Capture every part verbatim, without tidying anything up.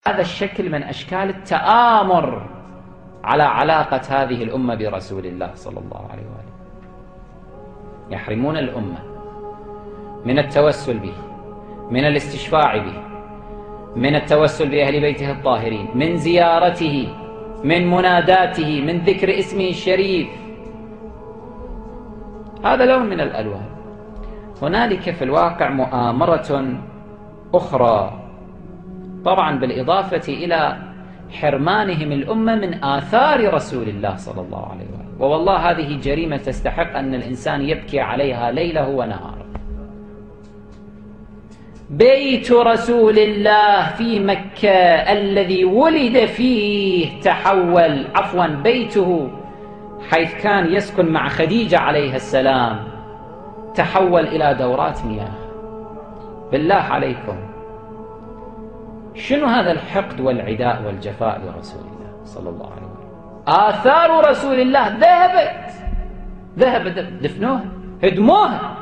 هذا الشكل من أشكال التآمر على علاقة هذه الأمة برسول الله صلى الله عليه وآله. يحرمون الأمة من التوسل به، من الاستشفاع به، من التوسل بأهل بيته الطاهرين، من زيارته، من مناداته، من ذكر اسمه الشريف. هذا لون من الألوان. هنالك في الواقع مؤامرة أخرى، طبعا بالإضافة إلى حرمانهم الأمة من آثار رسول الله صلى الله عليه وآله. ووالله هذه جريمة تستحق أن الإنسان يبكي عليها ليله ونهاره. بيت رسول الله في مكة الذي ولد فيه تحول، عفوا بيته حيث كان يسكن مع خديجة عليه السلام تحول إلى دورات مياه. بالله عليكم، شنو هذا الحقد والعداء والجفاء لرسول الله صلى الله عليه وسلم؟ آثار رسول الله ذهبت ذهبت دفنوها، هدموها.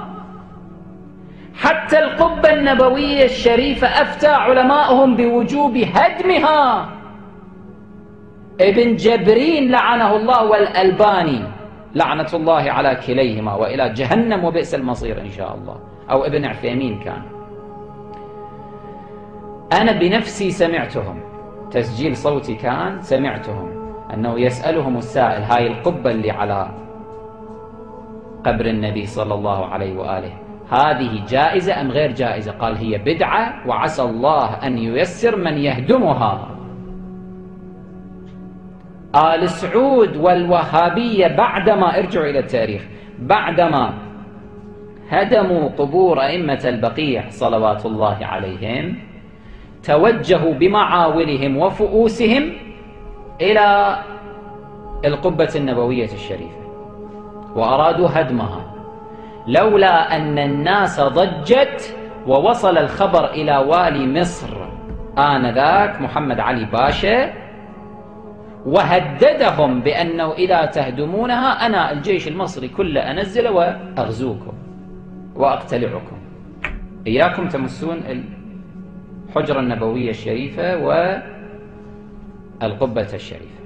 حتى القبة النبوية الشريفة أفتى علماؤهم بوجوب هدمها. ابن جبرين لعنه الله والألباني لعنة الله على كليهما وإلى جهنم وبئس المصير إن شاء الله، أو ابن عثيمين كان. أنا بنفسي سمعتهم، تسجيل صوتي كان، سمعتهم أنه يسألهم السائل: هاي القبة اللي على قبر النبي صلى الله عليه وآله هذه جائزة أم غير جائزة؟ قال: هي بدعة وعسى الله أن ييسر من يهدمها. آل سعود والوهابية بعدما، ارجعوا إلى التاريخ، بعدما هدموا قبور أئمة البقيع صلوات الله عليهم توجهوا بمعاولهم وفؤوسهم إلى القبة النبوية الشريفة وأرادوا هدمها، لولا أن الناس ضجت ووصل الخبر إلى والي مصر آنذاك محمد علي باشا وهددهم بأنه إذا تهدمونها أنا الجيش المصري كله أنزله وأغزوكم وأقتلعكم، إياكم تمسون الحجرة النبوية الشريفة والقبة الشريفة.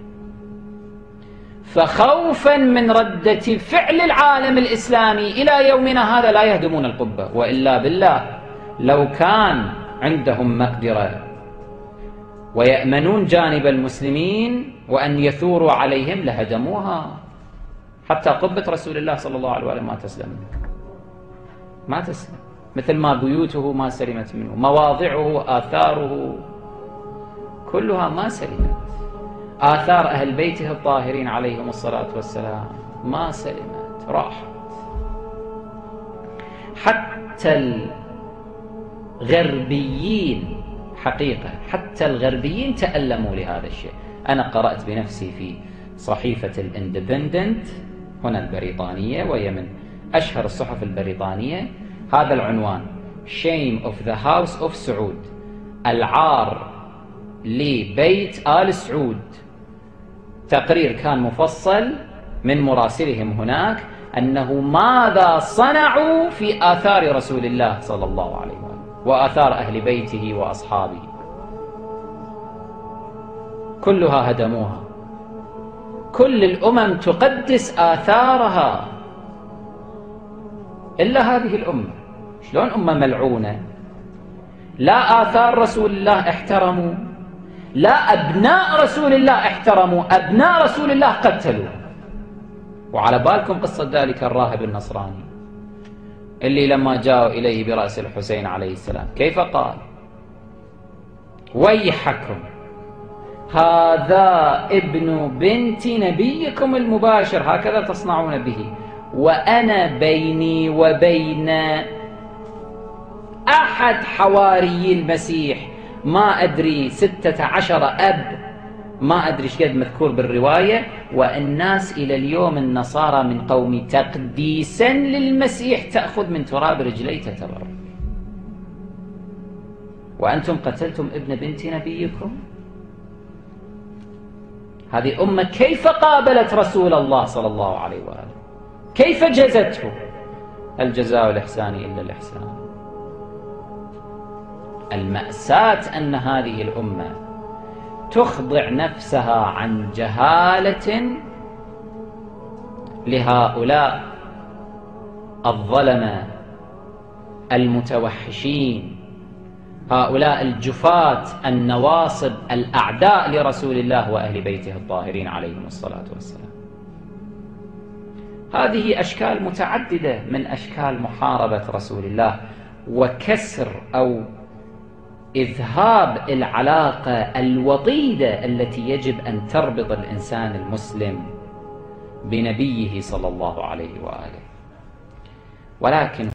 فخوفا من ردة فعل العالم الإسلامي إلى يومنا هذا لا يهدمون القبة، وإلا بالله لو كان عندهم مقدرة ويأمنون جانب المسلمين وأن يثوروا عليهم لهدموها. حتى قبة رسول الله صلى الله عليه وسلم ما تسلم، ما تسلم، مثل ما بيوته ما سلمت منه، مواضعه، آثاره كلها ما سلمت. آثار أهل بيته الطاهرين عليهم الصلاة والسلام ما سلمت، راحت. حتى الغربيين حقيقة، حتى الغربيين تألموا لهذا الشيء. أنا قرأت بنفسي في صحيفة الاندبندنت هنا البريطانية، وهي من أشهر الصحف البريطانية، هذا العنوان: Shame of the House of سعود، العار لبيت آل سعود. تقرير كان مفصل من مراسلهم هناك أنه ماذا صنعوا في آثار رسول الله صلى الله عليه وسلم وآثار أهل بيته وأصحابه، كلها هدموها. كل الأمم تقدس آثارها إلا هذه الأمة. شلون أمة ملعونة؟ لا آثار رسول الله احترموا، لا أبناء رسول الله احترموا، أبناء رسول الله قتلوا. وعلى بالكم قصة ذلك الراهب النصراني اللي لما جاءوا إليه برأس الحسين عليه السلام كيف قال؟ ويحكم، هذا ابن بنت نبيكم المباشر، هكذا تصنعون به، وأنا بيني وبين أحد حواري المسيح ما أدري ستة عشر أب، ما أدري ايش قد مذكور بالرواية، والناس إلى اليوم النصارى من قومي تقديسا للمسيح تأخذ من تراب رجلي تتبرك، وأنتم قتلتم ابن بنت نبيكم. هذه أمة كيف قابلت رسول الله صلى الله عليه وآله؟ كيف جزته؟ الجزاء والإحسان إلا الإحسان. المأساة أن هذه الأمة تخضع نفسها عن جهالة لهؤلاء الظلمة المتوحشين، هؤلاء الجفاة النواصب الأعداء لرسول الله وأهل بيته الطاهرين عليهم الصلاة والسلام. هذه أشكال متعددة من أشكال محاربة رسول الله وكسر أو إذهاب العلاقة الوطيدة التي يجب أن تربط الإنسان المسلم بنبيه صلى الله عليه وآله. ولكن